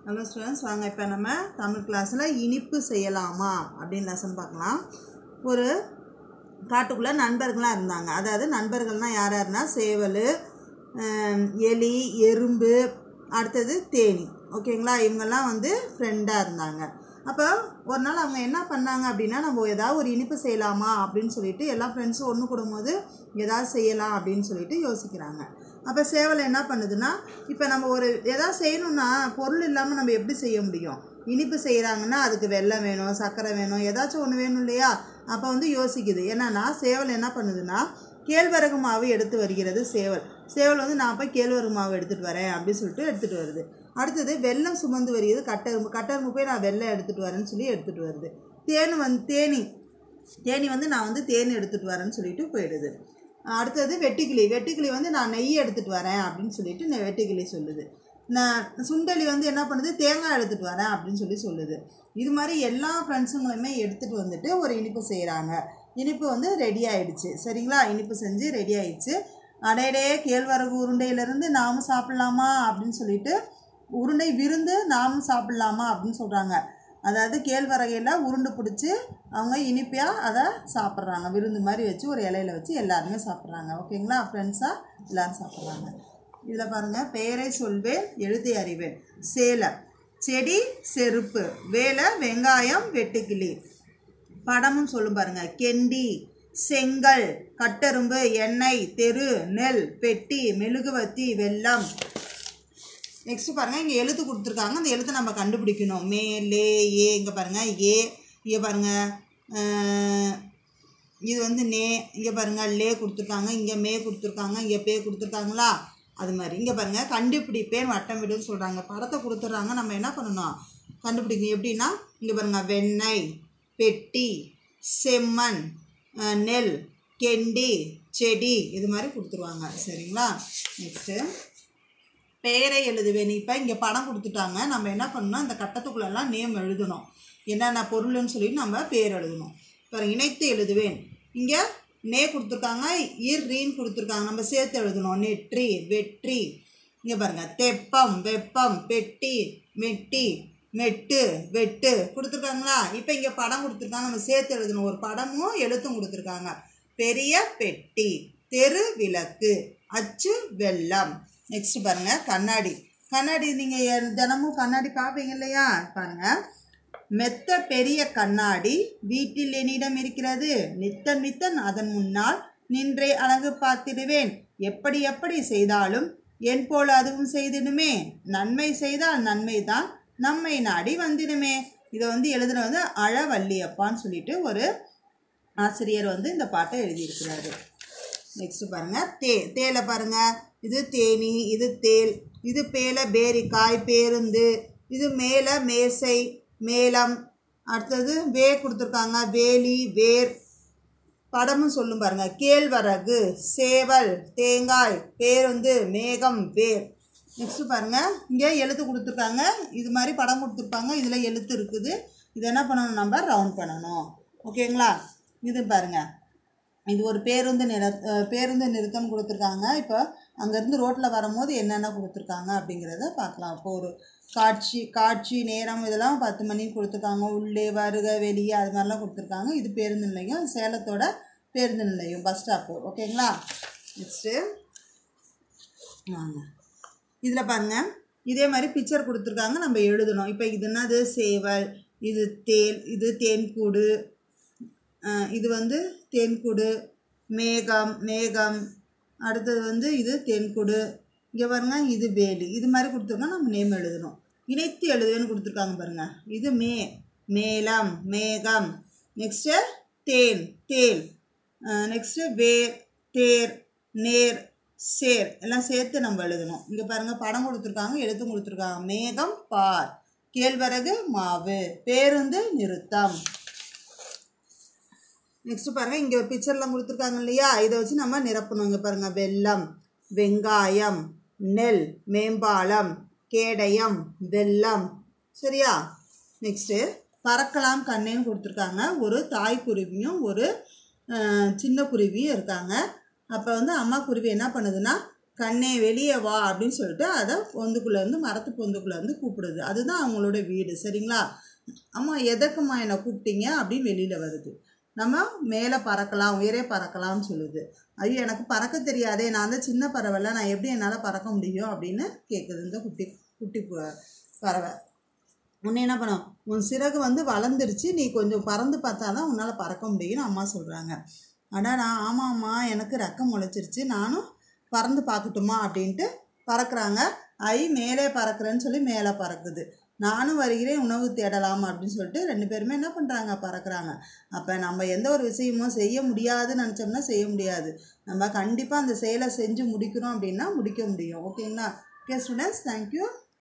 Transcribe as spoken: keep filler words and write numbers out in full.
Hello students, வாங்க இப்போ நம்ம தமிழ் கிளாஸில் இனிப்பு செய்யலாமா அப்படின்னு லெசன் பார்க்கலாம். ஒரு காட்டுக்குள்ளே நண்பர்களாக இருந்தாங்க. அதாவது நண்பர்கள்னால் யார் யாருன்னா சேவல், எலி, எறும்பு, அடுத்தது தேனி. ஓகேங்களா? இவங்கெல்லாம் வந்து ஃப்ரெண்டாக இருந்தாங்க. அப்போ ஒரு நாள் அவங்க என்ன பண்ணாங்க அப்படின்னா, நம்ம ஏதாவது ஒரு இனிப்பு செய்யலாமா அப்படின்னு சொல்லிட்டு எல்லா ஃப்ரெண்ட்ஸும் ஒன்று கூடும்போது ஏதாவது செய்யலாம் அப்படின்னு சொல்லிட்டு யோசிக்கிறாங்க. அப்போ சேவல் என்ன பண்ணுதுன்னா, இப்போ நம்ம ஒரு எதாவது செய்யணுன்னா பொருள் இல்லாமல் நம்ம எப்படி செய்ய முடியும்? இனிப்பு செய்கிறாங்கன்னா அதுக்கு வெல்லம் வேணும், சர்க்கரை வேணும், ஏதாச்சும் ஒன்று வேணும் இல்லையா? அப்போ வந்து யோசிக்குது. என்னன்னா சேவல் என்ன பண்ணுதுன்னா, கேழ்வரகு மாவு எடுத்து வருகிறது சேவல். சேவல் வந்து நான் போய் கேழ்வரகு மாவு எடுத்துகிட்டு வரேன் அப்படின்னு சொல்லிட்டு எடுத்துகிட்டு வருது. அடுத்தது வெல்லம் சுமந்து வருகிறது கட்டெரும்பு. கட்டெரும்பு போய் நான் வெல்லம் எடுத்துகிட்டு வரேன்னு சொல்லி எடுத்துகிட்டு வருது. தேன் வந்து தேனி தேனி வந்து நான் வந்து தேன் எடுத்துகிட்டு வரேன்னு சொல்லிட்டு போயிடுது. அடுத்தது வெட்டுக்கிளி. வெட்டுக்கிளி வந்து நான் நெய் எடுத்துகிட்டு வரேன் அப்படின்னு சொல்லிட்டு வெட்டுக்கிளி சொல்லுது. நான் சுண்டலி வந்து என்ன பண்ணுது, தேங்காய் எடுத்துகிட்டு வரேன் அப்படின்னு சொல்லி சொல்லுது. இது மாதிரி எல்லா ஃப்ரெண்ட்ஸுங்களுமே எடுத்துகிட்டு வந்துட்டு ஒரு இனிப்பு செய்கிறாங்க. இனிப்பு வந்து ரெடி ஆகிடுச்சு. சரிங்களா? இனிப்பு செஞ்சு ரெடி ஆகிடுச்சு. அடையடே கேழ்வரகு உருண்டையிலேருந்து நாமும் சாப்பிட்லாமா அப்படின்னு சொல்லிட்டு, உருண்டை விருந்து நாமும் சாப்பிட்லாமா அப்படின்னு சொல்கிறாங்க. அதாவது கேழ்வரகையில் உருண்டு பிடிச்சி அவங்க இனிப்பியாக அதை சாப்பிட்றாங்க. விருந்து மாதிரி வச்சு ஒரு இலையில வச்சு எல்லாருமே சாப்பிட்றாங்க. ஓகேங்களா? ஃப்ரெண்ட்ஸாக எல்லோரும் சாப்பிட்றாங்க. இதில் பாருங்கள், பெயரை சொல்வேன் எழுதி அறிவேன். சேலை, செடி, செருப்பு, வேலை, வெங்காயம், வெட்டுக்கிளி. படமும் சொல்லும் பாருங்கள். கெண்டி, செங்கல், கட்டெரும்பு, எண்ணெய், தெரு, நெல், பெட்டி, மெழுகுவத்தி, வெல்லம். நெக்ஸ்ட்டு பாருங்கள், இங்கே எழுத்து கொடுத்துருக்காங்க. அந்த எழுத்தை நம்ம கண்டுபிடிக்கணும். மே, லே, ஏ. இங்கே பாருங்கள் ஏ. இங்கே பாருங்கள் இது வந்து நே. இங்கே பாருங்கள் லே கொடுத்துருக்காங்க. இங்கே மே கொடுத்துருக்காங்க. இங்கே பே கொடுத்துருக்காங்களா? அது மாதிரி இங்கே பாருங்கள் கண்டுபிடிப்பேன் வட்டம் விடுன்னு சொல்கிறாங்க. படத்தை கொடுத்துட்றாங்க. நம்ம என்ன பண்ணணும்? கண்டுபிடிக்கணும். எப்படின்னா இங்கே பாருங்கள் வெண்ணெய், பெட்டி, செம்மண், நெல், கெண்டி, செடி, இது மாதிரி கொடுத்துருவாங்க. சரிங்களா? நெக்ஸ்ட்டு பெயரை எழுதுவேன். இப்போ இங்கே படம் கொடுத்துட்டாங்க. நம்ம என்ன பண்ணணும், இந்த கட்டத்துக்குள்ளெல்லாம் நேம் எழுதணும். என்னென்ன பொருள்னு சொல்லி நம்ம பேர் எழுதணும். இப்போ இணைத்து எழுதுவேன். இங்கே நே கொடுத்துருக்காங்க, இர் ரீன் கொடுத்துருக்காங்க. நம்ம சேர்த்து எழுதணும். நெற்றி, வெற்றி. இங்கே பாருங்கள் தெப்பம், வெப்பம், பெட்டி, மெட்டி, மெட்டு, வெட்டு கொடுத்துருக்காங்களா? இப்போ இங்கே படம் கொடுத்துருக்காங்க. நம்ம சேர்த்து எழுதணும். ஒரு படமும் எழுத்தும் கொடுத்துருக்காங்க. பெரிய பெட்டி, தெரு விளக்கு, அச்சு வெல்லம். நெக்ஸ்ட் பாருங்கள் கண்ணாடி. கண்ணாடி நீங்கள் தினமும் கண்ணாடி பார்ப்பீங்க இல்லையா? பாருங்கள், மெத்த பெரிய கண்ணாடி வீட்டில் என்னிடம் இருக்கிறது. நித்தன் நித்தன் அதன் முன்னால் நின்றே அழகு பார்த்திடுவேன். எப்படி எப்படி செய்தாலும் என் போல அதுவும் செய்திடுமே. நன்மை செய்தால் நன்மை தான் நம்மை நாடி வந்திடுமே. இதை வந்து எழுதுன வந்து அழவல்லியப்பான்னு சொல்லிட்டு ஒரு ஆசிரியர் வந்து இந்த பாட்டை எழுதியிருக்கிறாரு. நெக்ஸ்ட் பாருங்கள் தே. தேலை பாருங்கள். இது தேனி, இது தேல், இது பேல பேரிக்காய், பேருந்து, இது மேலே மேசை, மேளம். அடுத்தது வே கொடுத்துருக்காங்க. வேலி, வேர். படமும் சொல்லும் பாருங்கள். கேழ்வரகு, சேவல், தேங்காய், பேருந்து, மேகம், வேர். நெக்ஸ்ட்டு பாருங்கள், இங்கே எழுத்து கொடுத்துருக்காங்க. இது மாதிரி படம் கொடுத்துருப்பாங்க. இதில் எழுத்து இருக்குது. இதை என்ன பண்ணணும், நம்ம ரவுண்ட் பண்ணணும். ஓகேங்களா? இது பாருங்கள், இது ஒரு பேருந்து நிற பேருந்து நிறுத்தம் கொடுத்துருக்காங்க. இப்போ அங்கேருந்து ரோட்டில் வரும்போது என்னென்ன கொடுத்துருக்காங்க அப்படிங்கிறத பார்க்கலாம். இப்போ ஒரு காட்சி காட்சி நேரம் இதெல்லாம் பத்து மணிக்கு கொடுத்துருக்காங்க. உள்ளே, வருக, வெளியே, அது மாதிரிலாம் கொடுத்துருக்காங்க. இது பேருந்து நிலையம், சேலத்தோட பேருந்து நிலையம், பஸ் ஸ்டாப்பு. ஓகேங்களா? நெக்ஸ்ட்டு வாங்க, இதில் பாருங்கள் இதே மாதிரி பிக்சர் கொடுத்துருக்காங்க. நம்ம எழுதணும். இப்போ இது என்னது, சேவல், இது தேல், இது தேன்கூடு, இது வந்து தேன்கூடு, மேகம், மேகம். அடுத்தது வந்து இது தேன்கூடு. இங்கே பாருங்கள் இது வேலி. இது மாதிரி கொடுத்துருக்கோம். நம்ம நேம் எழுதணும். இணைத்து எழுதுவேன்னு கொடுத்துருக்காங்க பாருங்கள். இது மே, மேலம், மேகம். நெக்ஸ்ட்டு தேன், தேல். நெக்ஸ்ட்டு வேர், தேர், நேர், சேர். எல்லாம் சேர்த்து நம்ம எழுதணும். இங்கே பாருங்கள் படம் கொடுத்துருக்காங்க, எழுத்து கொடுத்துருக்காங்க. மேகம் பார், கேழ்வரகு மாவு, பேருந்து நிறுத்தம். நெக்ஸ்ட்டு பாருங்கள், இங்கே பிக்சர்லாம் கொடுத்துருக்காங்க இல்லையா? இதை வச்சு நம்ம நிரப்பணும். இங்கே பாருங்கள் வெல்லம், வெங்காயம், நெல், மேம்பாலம், கேடயம், வெல்லம். சரியா? நெக்ஸ்ட்டு பறக்கலாம் கண்ணேன்னு கொடுத்துருக்காங்க. ஒரு தாய்க்குருவியும் ஒரு சின்ன குருவியும் இருக்காங்க. அப்போ வந்து அம்மா குருவி என்ன பண்ணுதுன்னா கண்ணே வெளியே வா அப்படின்னு சொல்லிட்டு அதை பொந்துக்குள்ளேருந்து மரத்து பொந்துக்குள்ளேருந்து கூப்பிடுது. அதுதான் அவங்களோட வீடு. சரிங்களா? அம்மா எதற்குமா என்னை கூப்பிட்டீங்க அப்படின்னு வெளியில் வருது. நம்ம மேலே பறக்கலாம், உயரே பறக்கலாம்னு சொல்லுது. ஐயோ எனக்கு பறக்க தெரியாதே, நான் வந்து சின்ன பறவைல, நான் எப்படி என்னால் பறக்க முடியும் அப்படின்னு கேட்குது இந்த குட்டி குட்டி பறவை. உன்னை என்ன பண்ணும், உன் சிறகு வந்து வளர்ந்துருச்சு, நீ கொஞ்சம் பறந்து பார்த்தா தான் உன்னால் பறக்க முடியும்னு அம்மா சொல்கிறாங்க. ஆனால் நான் ஆமாம்மா எனக்கு ரெக்கம் முளைச்சிருச்சு, நானும் பறந்து பார்க்கட்டுமா அப்படின்ட்டு பறக்கிறாங்க. ஐ மேலே பறக்கிறேன்னு சொல்லி மேலே பறக்குது. நானும் வருகிறேன் உணவு தேடலாம் அப்படின்னு சொல்லிட்டு ரெண்டு பேருமே என்ன பண்ணுறாங்க, பறக்கிறாங்க. அப்போ நம்ம எந்த ஒரு விஷயமும் செய்ய முடியாதுன்னு நினச்சோம்னா செய்ய முடியாது. நம்ம கண்டிப்பாக அந்த செயலை செஞ்சு முடிக்கிறோம் அப்படின்னா முடிக்க முடியும். ஓகேங்களா? Okay students, thank you.